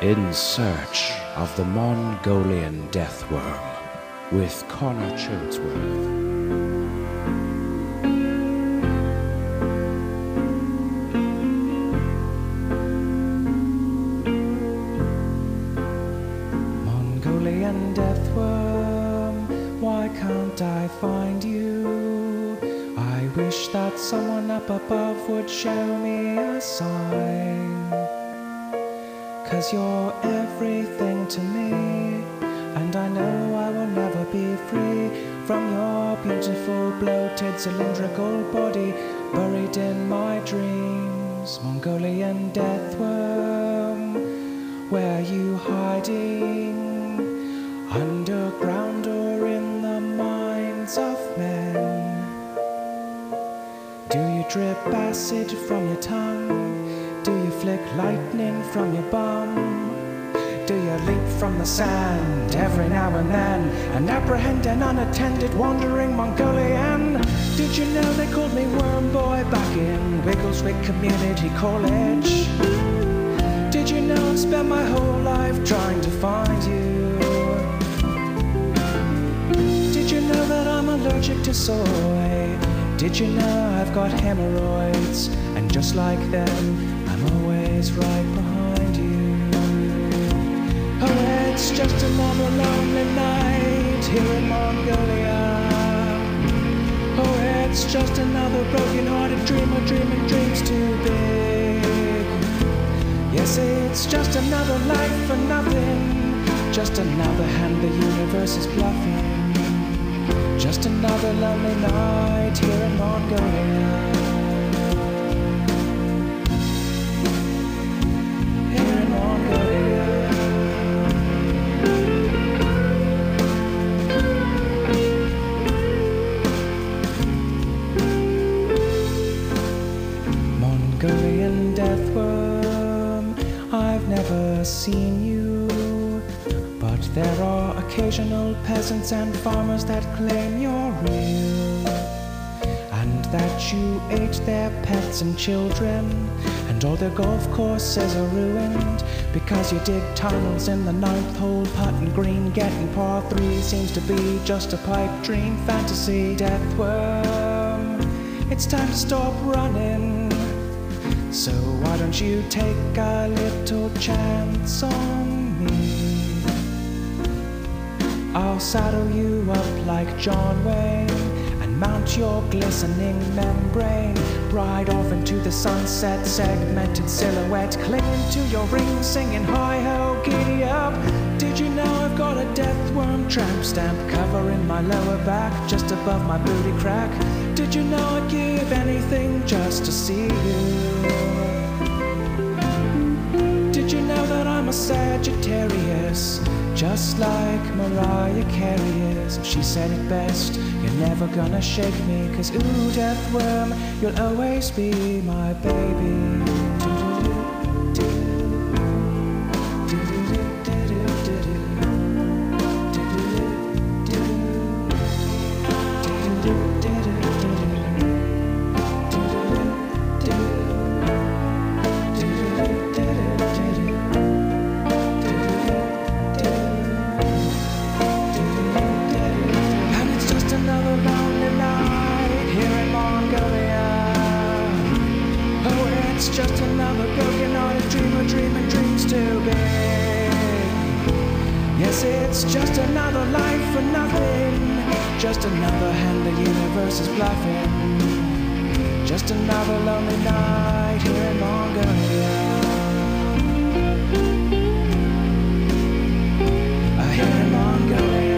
In Search of the Mongolian Deathworm with Connor Choadsworth. Mongolian Deathworm, why can't I find you? I wish that someone up above would show me a sign. 'Cause you're everything to me, and I know I will never be free from your beautiful, bloated, cylindrical body buried in my dreams. Mongolian Deathworm, where are you hiding? Underground or in the minds of men? Do you drip acid from your tongue? Do you flick lightning from your bum? Do you leap from the sand every now and then and apprehend an unattended wandering Mongolian? Did you know they called me Worm Boy back in Wiggleswick Community College? Did you know I've spent my whole life trying to find you? Did you know that I'm allergic to soy? Did you know I've got hemorrhoids? And just like them, I'm always right behind you. Oh, it's just another lonely night here in Mongolia. Oh, it's just another broken-hearted dreamer dreaming dreams too big. Yes, it's just another life for nothing. Just another hand the universe is bluffing. Just another lonely night here in Mongolia. Mongolian Deathworm, I've never seen you, but there are occasional peasants and farmers that claim you're real, and that you ate their pets and children, and all their golf courses are ruined because you dig tunnels in the ninth hole, putting green, getting par 3 seems to be just a pipe dream fantasy. Deathworm, it's time to stop running. So why don't you take a little chance on me? I'll saddle you up like John Wayne and mount your glistening membrane, ride off into the sunset, segmented silhouette, clinging to your ring, singing hi-ho, giddy up. Did you know I've got a Deathworm tramp stamp covering my lower back, just above my booty crack? Did you know I'd give anything just to see you? Did you know that I'm a Sagittarius, just like Mariah Carey is? She said it best, you're never gonna shake me, 'cause ooh, Deathworm, you'll always be my baby. It's just another broken-hearted dreamer dreaming dreams too big. Yes, it's just another life for nothing. Just another hand the universe is bluffing. Just another lonely night here in Mongolia. Here in Mongolia.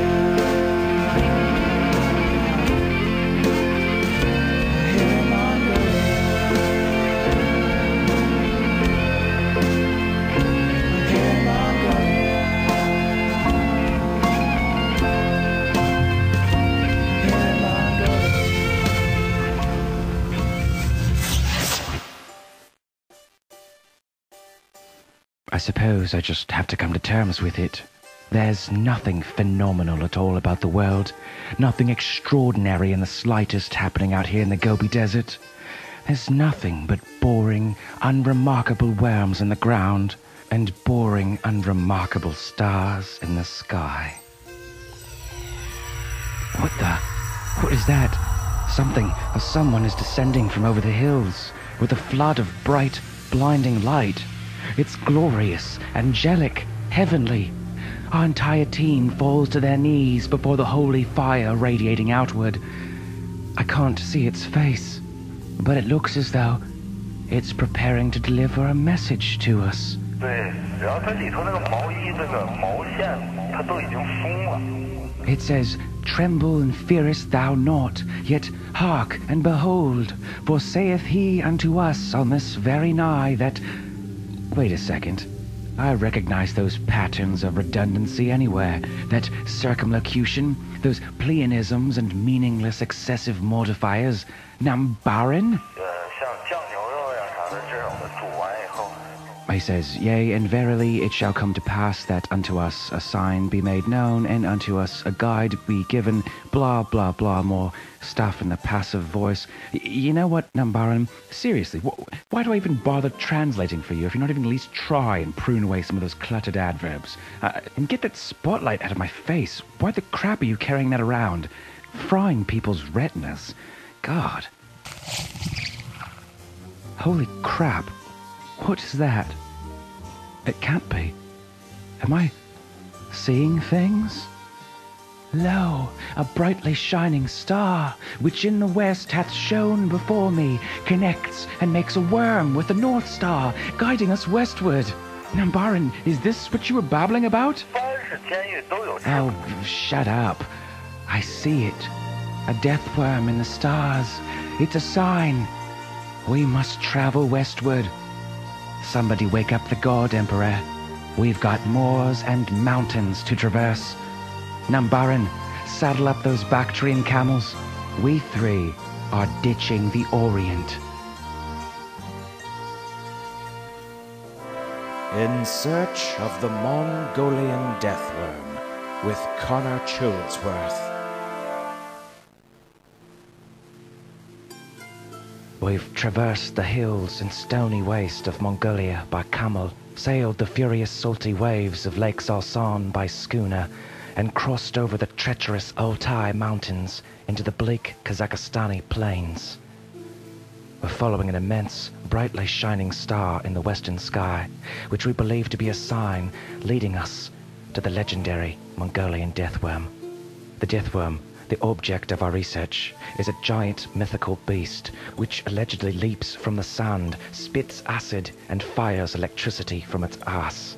I suppose I just have to come to terms with it. There's nothing phenomenal at all about the world, nothing extraordinary in the slightest happening out here in the Gobi Desert. There's nothing but boring, unremarkable worms in the ground and boring, unremarkable stars in the sky. What is that? Something or someone is descending from over the hills with a flood of bright, blinding light. It's glorious, angelic, heavenly. Our entire team falls to their knees before the holy fire radiating outward. I can't see its face, but it looks as though it's preparing to deliver a message to us. 对，然后它里头那个毛衣这个毛线，它都已经松了。 It says, "Tremble and fearest thou not, yet hark and behold, for saith he unto us on this very nigh that..." Wait a second. I recognize those patterns of redundancy anywhere. That circumlocution, those pleonasms and meaningless excessive mortifiers. Nambaran? 像酱牛肉呀啥的这种的煮完以后。 He says, "Yea, and verily it shall come to pass that unto us a sign be made known, and unto us a guide be given," blah, blah, blah, more stuff in the passive voice. You know what, Nambaran? Seriously, why do I even bother translating for you if you're not even at least try and prune away some of those cluttered adverbs? And get that spotlight out of my face. Why the crap are you carrying that around? Frying people's retinas. God. Holy crap. What is that? It can't be. Am I seeing things? Lo, a brightly shining star, which in the west hath shone before me, connects and makes a worm with the North Star, guiding us westward. Nambaran, is this what you were babbling about? 凡是监狱都有。 Oh, shut up. I see it. A death worm in the stars. It's a sign. We must travel westward. Somebody wake up the God Emperor. We've got moors and mountains to traverse. Nambaran, saddle up those Bactrian camels. We three are ditching the Orient. In Search of the Mongolian Deathworm with Connor Childsworth. We've traversed the hills and stony waste of Mongolia by camel, sailed the furious salty waves of Lake Salsan by schooner, and crossed over the treacherous Altai mountains into the bleak Kazakhstani plains. We're following an immense, brightly shining star in the western sky, which we believe to be a sign leading us to the legendary Mongolian deathworm. The deathworm, the object of our research, is a giant mythical beast which allegedly leaps from the sand, spits acid, and fires electricity from its ass.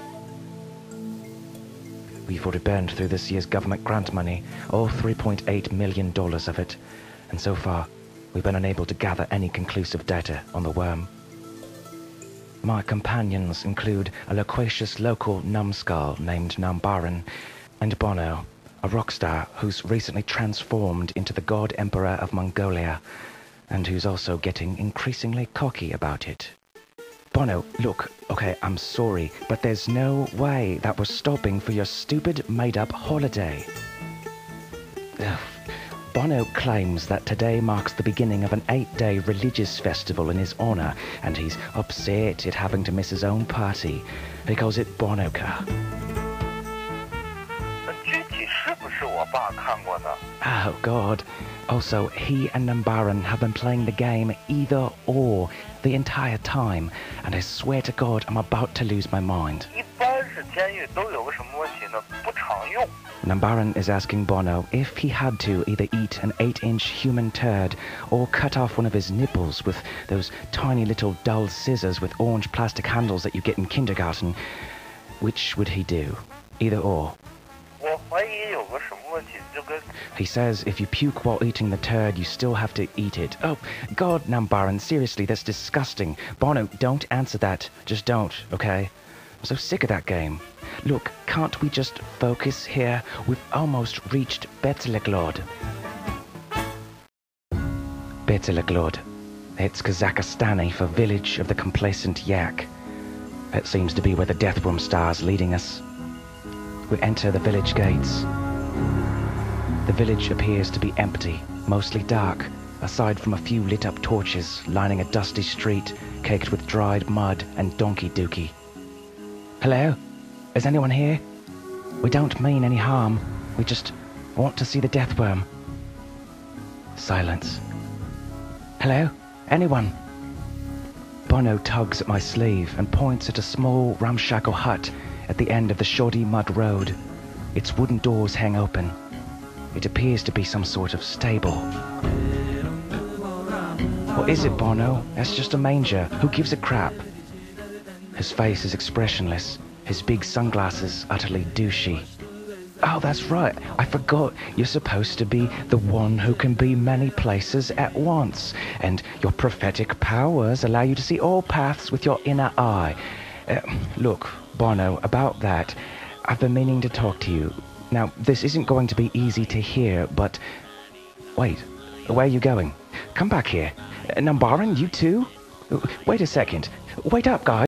We've already burned through this year's government grant money, all $3.8 million of it, and so far we've been unable to gather any conclusive data on the worm. My companions include a loquacious local numbskull named Nambaran, and Bono, a rock star who's recently transformed into the God Emperor of Mongolia, and who's also getting increasingly cocky about it. Bono, look, okay, I'm sorry, but there's no way that we're stopping for your stupid made-up holiday. Ugh. Bono claims that today marks the beginning of an 8-day religious festival in his honor, and he's upset at having to miss his own party. He calls it Bonoka. Oh, God. Also, he and Nambaran have been playing the game either or the entire time, and I swear to God I'm about to lose my mind. Nambaran is asking Bono if he had to either eat an 8-inch human turd or cut off one of his nipples with those tiny little dull scissors with orange plastic handles that you get in kindergarten. Which would he do? Either or. He says if you puke while eating the turd, you still have to eat it. Oh, God, Nambaran, seriously, that's disgusting. Bono, don't answer that. Just don't, okay? I'm so sick of that game. Look, can't we just focus here? We've almost reached Betleglod. Betleglod. It's Kazakhstani for Village of the Complacent Yak. It seems to be where the Deathworm Star's leading us. We enter the village gates. The village appears to be empty, mostly dark, aside from a few lit-up torches lining a dusty street caked with dried mud and donkey dookie. Hello? Is anyone here? We don't mean any harm. We just want to see the Deathworm. Silence. Hello? Anyone? Bono tugs at my sleeve and points at a small, ramshackle hut at the end of the shoddy mud road. Its wooden doors hang open. It appears to be some sort of stable. What is it, Bono? That's just a manger. Who gives a crap? His face is expressionless, his big sunglasses utterly douchey. Oh, that's right. I forgot. You're supposed to be the one who can be many places at once, and your prophetic powers allow you to see all paths with your inner eye. Look, Bono, about that, I've been meaning to talk to you. Now, this isn't going to be easy to hear, but... Wait, where are you going? Come back here. Nambaran, you too? Wait a second. Wait up, guys.